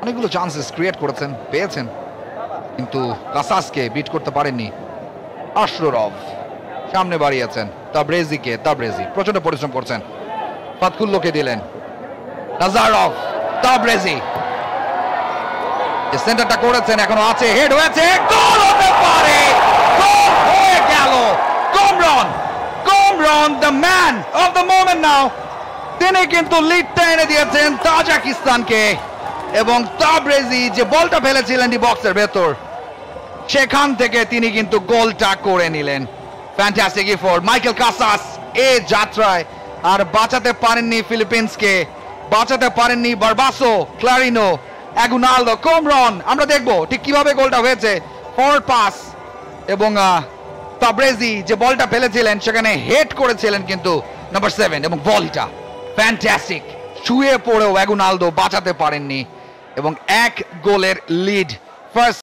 অনেকগুলো chances create করেছেন, পেয়েছেন, কিন্তু কাসাসকে বিট করতে পারেননি। আশরফ সামনে বাড়িয়েছেন তাবরেজিকে, তাবরেজি প্রচন্ড পরিশ্রম করছেন, ফাতকুল্লোকে দিলেন, নাজারফ, তাবরেজি সেন্টারটা করেছেন, এখনো আছে, হেড হয়েছে, গোল হতে পারে, গোল হয়ে গেল। Kamran, Kamran the man of the moment now, তিনি কিন্তু লিডটা এনে দিয়েছেন তাজিকিস্তানকে, এবং তাবরেজি যে বলটা ফেলেছিলেন ডি বক্সের ভেতর, সেখান থেকে তিনি কিন্তু গোলটা করে নিলেন। ফ্যান্টাস্টিক এফোর্ট মাইকেল কাসাস এ যাত্রায়, আর বাঁচাতে পারেননি ফিলিপিন্সকে, বাঁচাতে পারেননি বারবাসো, ক্লারিনো, অ্যাগুনালদো, কামরান। আমরা দেখবো ঠিক কিভাবে গোলটা হয়েছে। ফরওয়ার্ড পাস, এবং তাবরেজি যে বলটা ফেলেছিলেন সেখানে হেড করেছিলেন কিন্তু নাম্বার 7, এবং বলটা ফ্যান্টাস্টিক, শুয়ে পড়েও অ্যাগুনালদো বাঁচাতে পারেননি, এবং 1 গোলের লিড। ফার্স্ট